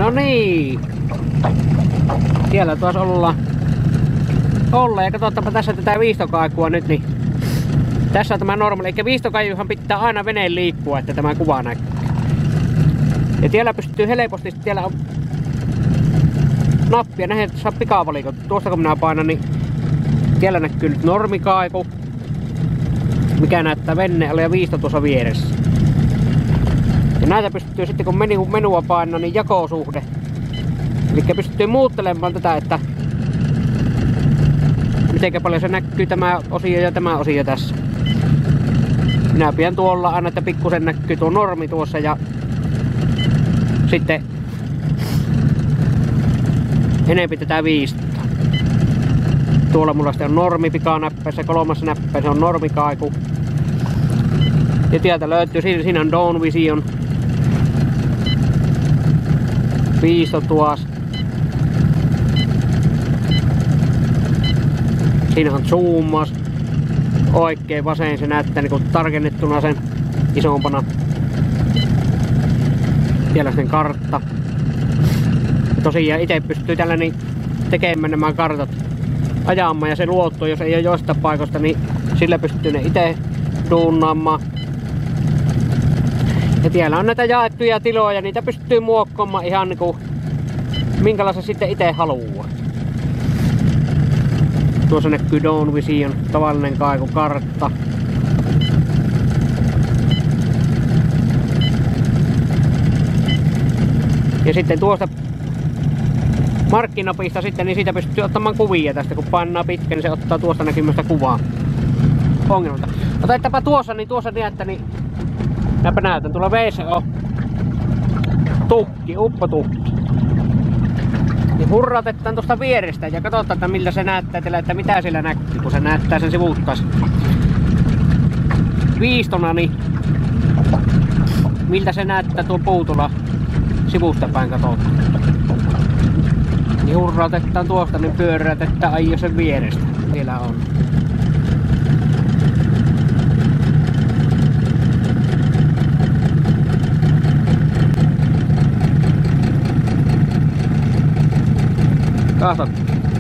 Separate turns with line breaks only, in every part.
No niin. Siellä tuossa ollaan. Ja katsotaanpa tässä tätä viistokaikua nyt, niin tässä on tämä normaali. Eikä viistokaijuhan pitää aina veneen liikkua, että tämä kuva näkyy. Ja siellä pystyy helposti, siellä on nappia, nähdään, että saa pikavalikot. Tuosta kun minä painan, niin siellä näkyy nyt normikaiku, mikä näyttää veneen ja viisto tuossa vieressä. Ja näitä pystyy sitten kun menua painaa, niin jakosuhde. Eli pystyy muuttelemaan tätä, että miten paljon se näkyy tämä osio ja tämä osio tässä. Minä pidän tuolla aina, että pikkusen näkyy tuo normi tuossa ja sitten enempi tätä viistoa. Tuolla mulla sitten on normi pikanäppäissä, kolmas näppäissä on normikaiku. Ja täältä löytyy, siinä on Dawn Vision. Viisto tuossa. Siinä on zoomas. Oikein vasen se näyttää niinku tarkennettuna sen isompana. Siellä sen kartta. Ja tosiaan itse pystyy tällä niin tekemään nämä kartat ajamaan ja se luotto, jos ei ole jostain paikoista, niin sillä pystyy ne itse duunnaamaan. Ja siellä on näitä jaettuja tiloja, niitä pystyy muokkaamaan ihan niinku minkälaisen sitten itse haluaa. Tuossa näkyy Dawn Vision, tavallinen kaikukartta. Ja sitten tuosta markkinapista sitten, niin siitä pystyy ottamaan kuvia tästä, kun painaa pitkä, niin se ottaa tuosta näkymästä kuvaa. Ongelmalta. Otetaanpa tuossa, niin tuossa näyttää, niin näpä näytän, tuolla veessä on tukki, uppotukki. Niin hurratetaan tuosta vierestä ja katsotaan, että miltä se näyttää teille, että mitä siellä näkyy, kun se näyttää sen sivuuttais. Viistona, niin miltä se näyttää tuo puutulla sivusta päin katsotaan. Niin hurratetaan tuosta, niin pyörätetään aio sen vierestä. Siellä on. Katsot.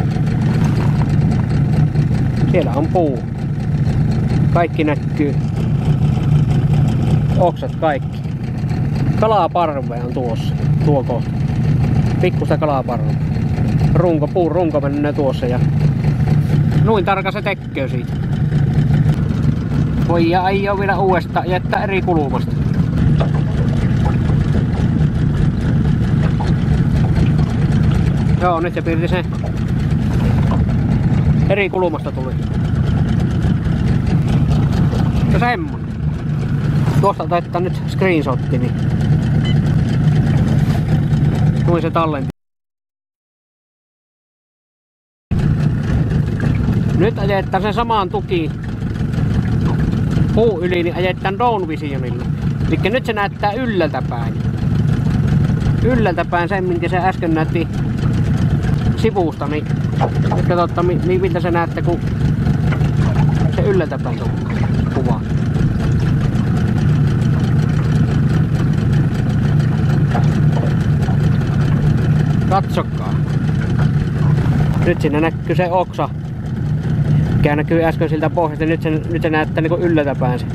Siellä on puu. Kaikki näkyy. Oksat kaikki. Kalaparve on tuossa. Tuo kohta. Pikkusta kalaparve. Puun runko menee tuossa ja noin tarkka se tekee siitä. Voi ja ei oo vielä uudestaan jättää eri kulmasta. Joo, nyt se piirti se eri kulmasta tuli. No semmonen. Tuosta otetaan nyt screenshotti, niin noin se tallenti. Nyt ajetaan sen samaan tukiin puu yli, niin ajetaan Dawn Visionilla. Eli nyt se näyttää ylhäältä päin. Ylhäältä päin sen, minkä se äsken näytti sivusta, niin nyt katsotaan miltä se näyttää, kun se ylhäältä päin kuva. Katsokaa. Nyt siinä näkyy se oksa, mikä näkyy äsken siltä pohjasta. Nyt se näyttää niinku ylhäältä päin se.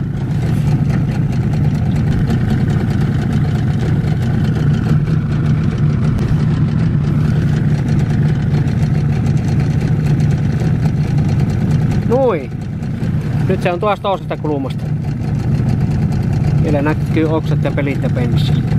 Nui. Nyt se on tuosta toisesta kulmasta. Siellä näkyy oksat ja pelit ja penssit.